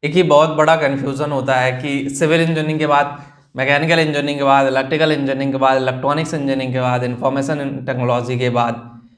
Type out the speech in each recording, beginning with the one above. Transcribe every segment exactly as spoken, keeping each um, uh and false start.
एक ही बहुत बड़ा कन्फ्यूज़न होता है कि सिविल इंजीनियरिंग के बाद, मैकेनिकल इंजीनियरिंग के बाद, इलेक्ट्रिकल इंजीनियरिंग के बाद, इलेक्ट्रॉनिक्स इंजीनियरिंग के बाद, इंफॉर्मेशन टेक्नोलॉजी के बाद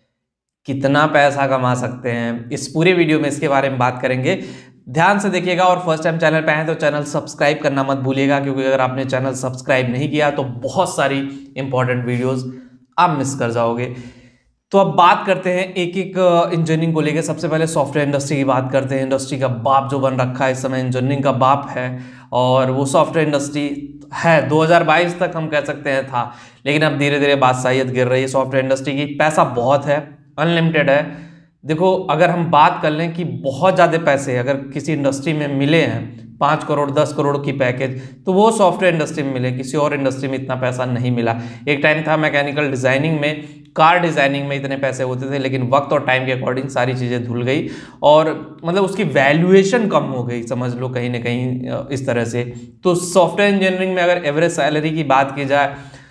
कितना पैसा कमा सकते हैं। इस पूरे वीडियो में इसके बारे में बात करेंगे। ध्यान से देखिएगा और फर्स्ट टाइम चैनल पे आए तो चैनल सब्सक्राइब करना मत भूलिएगा, क्योंकि अगर आपने चैनल सब्सक्राइब नहीं किया तो बहुत सारी इंपॉर्टेंट वीडियोस आप मिस कर जाओगे। तो अब बात करते हैं एक एक इंजीनियरिंग को लेकर। सबसे पहले सॉफ्टवेयर इंडस्ट्री की बात करते हैं। इंडस्ट्री का बाप जो बन रखा है इस समय, इंजीनियरिंग का बाप है, और वो सॉफ्टवेयर इंडस्ट्री है। दो हज़ार बाईस तक हम कह सकते हैं था, लेकिन अब धीरे धीरे बादशाहियत गिर रही है सॉफ्टवेयर इंडस्ट्री की। पैसा बहुत है, अनलिमिटेड है। देखो, अगर हम बात कर लें कि बहुत ज़्यादा पैसे अगर किसी इंडस्ट्री में मिले हैं, पाँच करोड़ दस करोड़ की पैकेज, तो वो सॉफ्टवेयर इंडस्ट्री में मिले, किसी और इंडस्ट्री में इतना पैसा नहीं मिला। एक टाइम था मैकेनिकल डिज़ाइनिंग में, कार डिज़ाइनिंग में इतने पैसे होते थे, लेकिन वक्त और टाइम के अकॉर्डिंग सारी चीज़ें धुल गई और मतलब उसकी वैल्यूएशन कम हो गई, समझ लो कहीं ना कहीं इस तरह से। तो सॉफ्टवेयर इंजीनियरिंग में अगर एवरेज सैलरी की बात की जाए,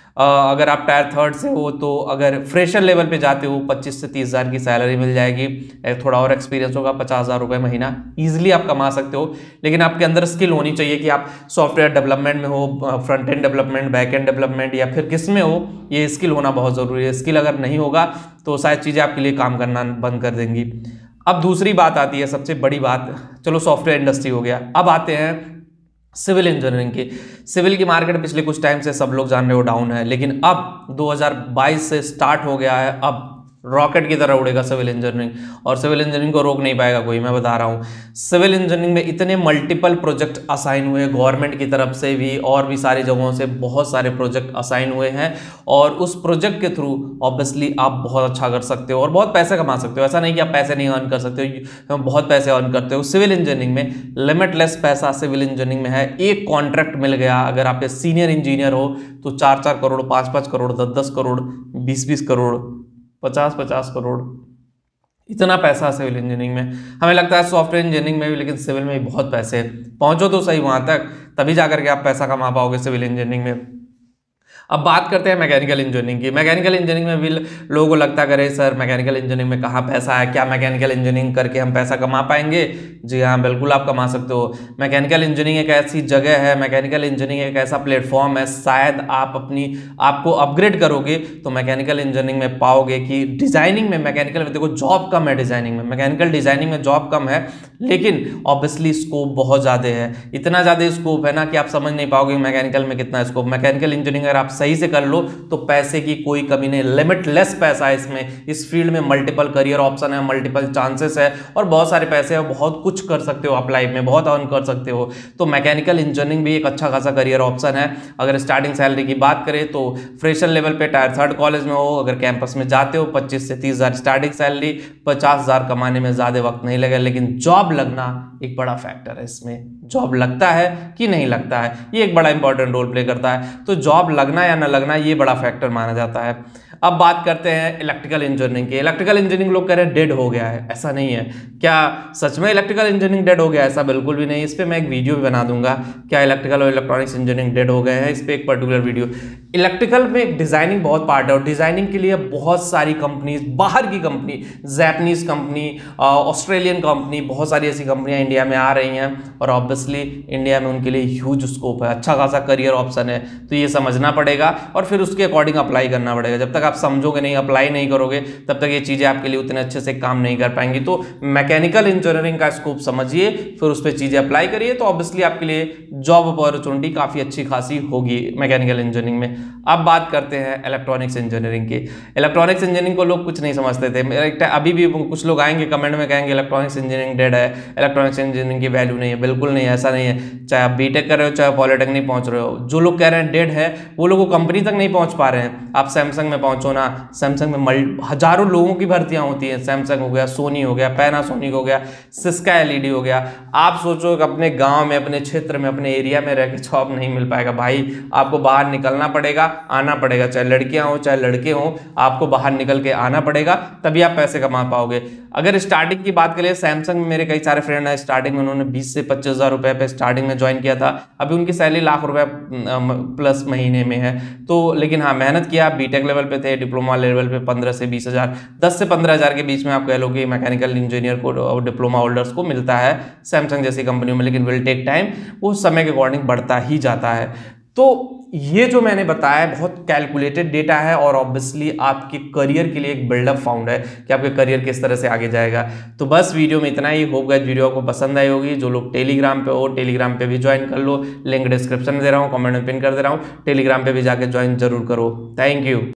अगर आप टायर थर्ड से हो तो अगर फ्रेशर लेवल पे जाते हो पच्चीस से तीस हज़ार की सैलरी मिल जाएगी। थोड़ा और एक्सपीरियंस होगा, पचास हज़ार रुपये महीना ईजिली आप कमा सकते हो। लेकिन आपके अंदर स्किल होनी चाहिए कि आप सॉफ्टवेयर डेवलपमेंट में हो, front end development, back end development, या फिर किस में हो, ये स्किल होना बहुत ज़रूरी है। स्किल अगर नहीं होगा तो शायद चीज़ें आपके लिए काम करना बंद कर देंगी। अब दूसरी बात आती है, सबसे बड़ी बात, चलो सॉफ्टवेयर इंडस्ट्री हो गया, अब आते हैं सिविल इंजीनियरिंग की। सिविल की मार्केट पिछले कुछ टाइम से सब लोग जान रहे हो डाउन है, लेकिन अब दो हज़ार बाईस से स्टार्ट हो गया है। अब रॉकेट की तरह उड़ेगा सिविल इंजीनियरिंग, और सिविल इंजीनियरिंग को रोक नहीं पाएगा कोई, मैं बता रहा हूँ। सिविल इंजीनियरिंग में इतने मल्टीपल प्रोजेक्ट असाइन हुए, गवर्नमेंट की तरफ से भी और भी सारी जगहों से बहुत सारे प्रोजेक्ट असाइन हुए हैं, और उस प्रोजेक्ट के थ्रू ऑब्वियसली आप बहुत अच्छा कर सकते हो और बहुत पैसे कमा सकते हो। ऐसा नहीं कि आप पैसे नहीं अर्न कर सकते हो, बहुत पैसे अर्न करते हो। सिविल इंजीनियरिंग में लिमिटलेस पैसा सिविल इंजीनियरिंग में है। एक कॉन्ट्रैक्ट मिल गया, अगर आप सीनियर इंजीनियर हो तो चार चार करोड़, पाँच पाँच करोड़, दस दस करोड़, बीस बीस करोड़, पचास पचास करोड़, इतना पैसा सिविल इंजीनियरिंग में। हमें लगता है सॉफ्टवेयर इंजीनियरिंग में भी, लेकिन सिविल में भी बहुत पैसे। पहुंचो तो सही वहां तक, तभी जाकर के आप पैसा कमा पाओगे सिविल इंजीनियरिंग में। अब बात करते हैं मैकेनिकल इंजीनियरिंग की। मैकेनिकल इंजीनियरिंग में भी लोगों को लगता करे सर मैकेनिकल इंजीनियरिंग में कहाँ पैसा है, क्या मैकेनिकल इंजीनियरिंग करके हम पैसा कमा पाएंगे? जी हाँ, बिल्कुल आप कमा सकते हो। मैकेनिकल इंजीनियरिंग एक ऐसी जगह है, मैकेनिकल इंजीनियरिंग एक ऐसा प्लेटफॉर्म है, शायद आप अपनी आपको अपग्रेड करोगे तो मैकेनिकल इंजीनियरिंग में पाओगे कि डिजाइनिंग में, मैकेनिकल में देखो जॉब कम है, डिजाइनिंग में, मैकेनिकल डिजाइनिंग में जॉब कम है, लेकिन ऑब्वियसली स्कोप बहुत ज़्यादा है। इतना ज़्यादा स्कोप है ना कि आप समझ नहीं पाओगे मैकेनिकल में कितना स्कोप। मैकेनिकल इंजीनियरिंग अगर आप सही से कर लो तो पैसे की कोई कमी नहीं, लिमिटलेस पैसा है इसमें। इस फील्ड में मल्टीपल करियर ऑप्शन है, मल्टीपल चांसेस है, और बहुत सारे पैसे हैं, बहुत कुछ कर सकते हो आप लाइफ में, बहुत अर्न कर सकते हो। तो मैकेनिकल इंजीनियरिंग भी एक अच्छा खासा करियर ऑप्शन है। अगर स्टार्टिंग सैलरी की बात करें तो फ्रेशर लेवल पे टायर थर्ड कॉलेज में हो, अगर कैंपस में जाते हो पच्चीस से तीस हजार स्टार्टिंग सैलरी, पचास हजार कमाने में ज्यादा वक्त नहीं लगेगा। लेकिन जॉब लगना एक बड़ा फैक्टर है इसमें। जॉब लगता है कि नहीं लगता है, ये एक बड़ा इंपॉर्टेंट रोल प्ले करता है। तो जॉब लगना या ना लगना ये बड़ा फैक्टर माना जाता है। अब बात करते हैं इलेक्ट्रिकल इंजीनियरिंग की। इलेक्ट्रिकल इंजीनियरिंग लोग कह रहे हैं डेड हो गया है, ऐसा नहीं है। क्या सच में इलेक्ट्रिकल इंजीनियरिंग डेड हो गया है? ऐसा बिल्कुल भी नहीं। इस पर मैं एक वीडियो भी बना दूंगा, क्या इलेक्ट्रिकल और इलेक्ट्रॉनिक्स इंजीनियरिंग डेड हो गए हैं, इस पर एक पर्टिकुलर वीडियो। इलेक्ट्रिकल में डिजाइनिंग बहुत पार्ट है, और डिजाइनिंग के लिए बहुत सारी कंपनीज, बाहर की company, Japanese company, Australian company, बहुत सारी ऐसी कंपनियां इंडिया में आ रही हैं, और ऑब्वियसली इंडिया में उनके लिए ह्यूज स्कोप है, अच्छा खासा करियर ऑप्शन है। तो ये समझना पड़ेगा और फिर उसके अकॉर्डिंग अप्लाई करना पड़ेगा। जब तक आप समझोगे नहीं, अप्लाई नहीं करोगे, तब तक ये चीजें आपके लिए उतने अच्छे से काम नहीं कर पाएंगी। तो मैकेनिकल इंजीनियरिंग का स्कोप समझिए, फिर उस पर चीजें अप्लाई करिए, तो ऑब्वियसली आपके लिए जॉब अपॉर्चुनिटी काफी अच्छी खासी होगी मैकेनिकल इंजीनियरिंग में। अब बात करते हैं इलेक्ट्रॉनिक्स इंजीनियरिंग की। इलेक्ट्रॉनिक्स इंजीनियरिंग को लोग कुछ नहीं समझते थे। अभी भी कुछ लोग आएंगे कमेंट में कहेंगे इलेक्ट्रॉनिक्स इंजीनियरिंग डेड है, इलेक्ट्रॉनिक्स इंजीनियरिंग की वैल्यू नहीं है। बिल्कुल नहीं, ऐसा नहीं है। चाहे आप बीटेक कर रहे हो, चाहे पॉलिटेक्निक पहुंच रहे हो, जो लोग कह रहे हैं डेड है वो लोग कंपनी तक नहीं पहुंच पा रहे हैं। आप सैमसंग में पहुंचो ना, सैमसंग में हजारों लोगों की भर्तियां होती हैं। सैमसंग हो गया, सोनी हो गया, पैनासोनिक हो गया, सिस्का एलईडी हो गया। आप सोचो कि अपने गांव में, अपने क्षेत्र में, अपने एरिया में रह के जॉब नहीं मिल पाएगा भाई, आपको बाहर निकलना पड़ेगा, आना पड़ेगा। चाहे लड़कियां हो चाहे लड़के हो, आपको बाहर निकल के आना पड़ेगा, तभी आप पैसे कमा पाओगे। अगर स्टार्टिंग की बात करें, सैमसंग में मेरे कई सारे फ्रेंड हैं, स्टार्टिंग में उन्होंने बीस से पच्चीस हजार रुपए पे स्टार्टिंग में ज्वाइन किया था। अभी उनकी सैलरी लाख रुपए प्लस महीने में है। तो लेकिन हाँ, मेहनत किया, बीटेक लेवल पे थे, डिप्लोमा लेवल पे पंद्रह से बीस हज़ार, दस से पंद्रह हज़ार के बीच में आप कह लो कि मैकेनिकल इंजीनियर को और डिप्लोमा होल्डर्स को मिलता है सैमसंग जैसी कंपनियों में, लेकिन विल टेक टाइम, वो समय के अकॉर्डिंग बढ़ता ही जाता है। तो ये जो मैंने बताया बहुत कैलकुलेटेड डेटा है और ऑब्वियसली आपके करियर के लिए एक बिल्डअप फाउंड है कि आपके करियर किस तरह से आगे जाएगा। तो बस वीडियो में इतना ही। होप गाइस वीडियो आपको पसंद आई होगी। जो लोग टेलीग्राम पे हो, टेलीग्राम पे भी ज्वाइन कर लो, लिंक डिस्क्रिप्शन में दे रहा हूँ, कमेंट में पिन कर दे रहा हूँ, टेलीग्राम पे भी जाके ज्वाइन जरूर करो। Thank you.